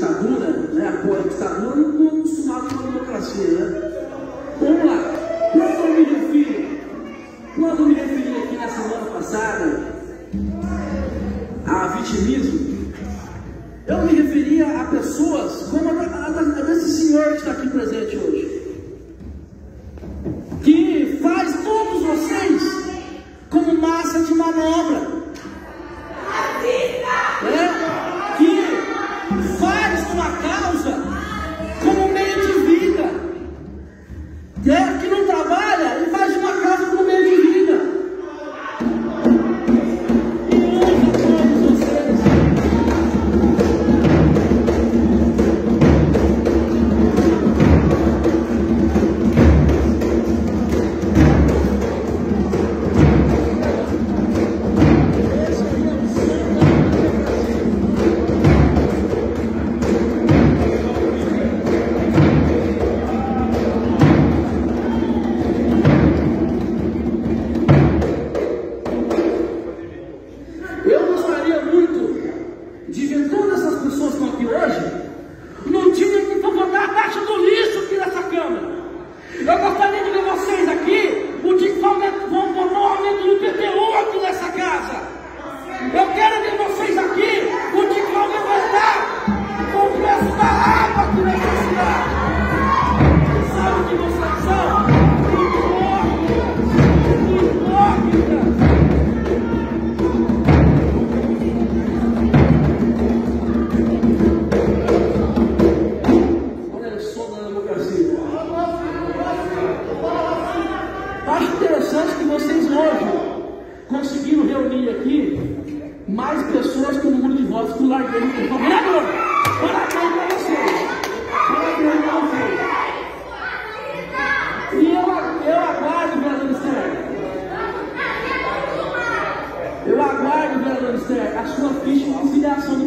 ditadura, né? Apoia a ditadura, não estou acostumado com a democracia, né? Vamos lá. Quando eu me referi aqui na semana passada a vitimismo, eu me referia a pessoas como a desse senhor que está aqui presente hoje, que faz todos vocês como massa de manobra, que faz uma causa como meio de vida, que não trabalha e faz uma causa como meio de vida. A sua ficha de filiação